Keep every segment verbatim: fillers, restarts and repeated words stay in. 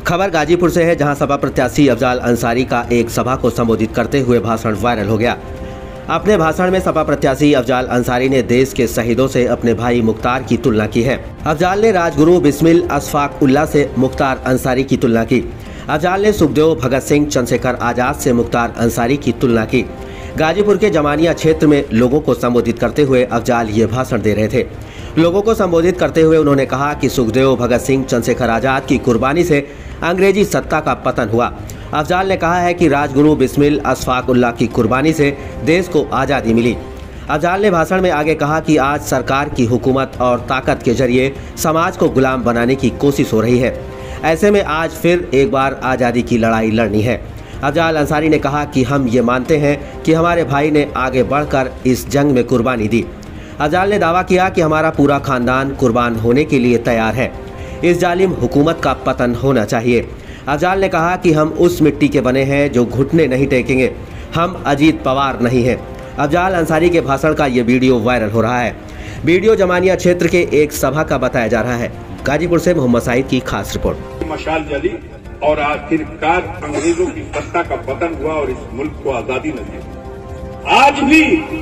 खबर गाजीपुर से है, जहां सपा प्रत्याशी अफजाल अंसारी का एक सभा को संबोधित करते हुए भाषण वायरल हो गया। अपने भाषण में सपा प्रत्याशी अफजाल अंसारी ने देश के शहीदों से अपने भाई मुख्तार की तुलना की है। अफजाल ने राजगुरु बिस्मिल अशफाक उल्लाह से मुख्तार अंसारी की तुलना की। अफजाल ने सुखदेव भगत सिंह चंद्रशेखर आजाद से मुख्तार अंसारी की तुलना की। गाजीपुर के जमानिया क्षेत्र में लोगों को संबोधित करते हुए अफजाल ये भाषण दे रहे थे। लोगों को संबोधित करते हुए उन्होंने कहा कि सुखदेव भगत सिंह चंद्रशेखर आजाद की कुर्बानी से अंग्रेजी सत्ता का पतन हुआ। अफजाल ने कहा है कि राजगुरु बिस्मिल अशफाक उल्लाह की कुर्बानी से देश को आज़ादी मिली। अफजाल ने भाषण में आगे कहा कि आज सरकार की हुकूमत और ताकत के जरिए समाज को गुलाम बनाने की कोशिश हो रही है। ऐसे में आज फिर एक बार आज़ादी की लड़ाई लड़नी है। अफजाल अंसारी ने कहा कि हम ये मानते हैं कि हमारे भाई ने आगे बढ़कर इस जंग में कुर्बानी दी। अफजाल ने दावा किया कि हमारा पूरा खानदान कुर्बान होने के लिए तैयार है। इस जालिम हुकूमत का पतन होना चाहिए। अफजाल ने कहा कि हम उस मिट्टी के बने हैं जो घुटने नहीं टेकेंगे। हम अजीत पवार नहीं हैं। अफजाल अंसारी के भाषण का ये वीडियो वायरल हो रहा है। वीडियो जमानिया क्षेत्र के एक सभा का बताया जा रहा है। गाजीपुर से मोहम्मद साहिद की खास रिपोर्ट। मशाल जली और आखिरकार अंग्रेजों की सत्ता का पतन हुआ और इस मुल्क को आजादी मिली। आज भी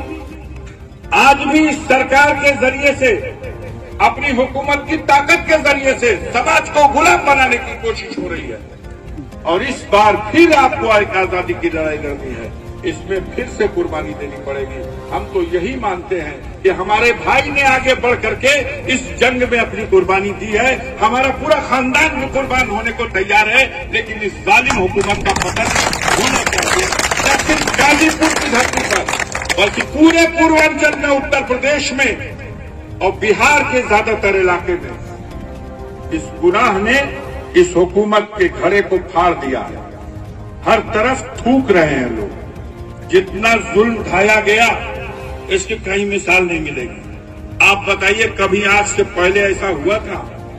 आज भी सरकार के जरिए से, अपनी हुकूमत की ताकत के जरिए से समाज को गुलाम बनाने की कोशिश हो रही है और इस बार फिर आपको एक आजादी की लड़ाई लड़नी है। इसमें फिर से कुर्बानी देनी पड़ेगी। हम तो यही मानते हैं कि हमारे भाई ने आगे बढ़ करके इस जंग में अपनी कुर्बानी दी है। हमारा पूरा खानदान भी कुर्बान होने को तैयार है, लेकिन इस जालिम हुकूमत का पतन होना चाहिए। न सिर्फ गाजीपुर की धरती पर बल्कि पूरे पूर्वांचल में, उत्तर प्रदेश में और बिहार के ज्यादातर इलाके में इस गुनाह ने इस हुकूमत के घड़े को फाड़ दिया है। हर तरफ थूक रहे हैं लोग। जितना जुल्म ढाया गया, इसकी कहीं मिसाल नहीं मिलेगी। आप बताइए, कभी आज से पहले ऐसा हुआ था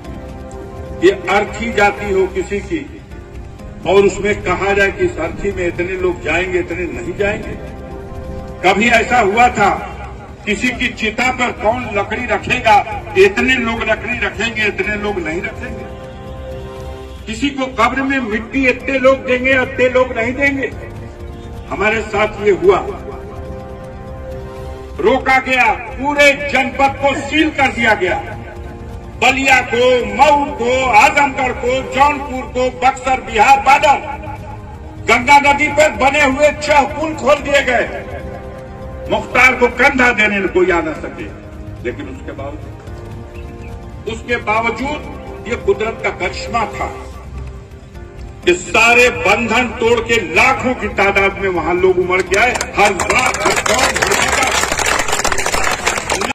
कि अर्थी जाती हो किसी की और उसमें कहा जाए कि इस अर्थी में इतने लोग जाएंगे, इतने नहीं जाएंगे? कभी ऐसा हुआ था किसी की चिता पर कौन लकड़ी रखेगा, इतने लोग लकड़ी रखेंगे, इतने लोग नहीं रखेंगे? किसी को कब्र में मिट्टी इतने लोग देंगे, इतने लोग नहीं देंगे? हमारे साथ ये हुआ। रोका गया, पूरे जनपद को सील कर दिया गया। बलिया को, मऊ को, आजमगढ़ को, जौनपुर को, बक्सर, बिहार बॉर्डर, गंगा नदी पर बने हुए छह पुल खोल दिए गए। मुख्तार को कंधा देने में कोई आ न सके, लेकिन उसके बावजूद उसके बावजूद ये कुदरत का करिश्मा था। इस सारे बंधन तोड़ के लाखों की तादाद में वहां लोग उमड़ के आए। हर रात हर गांव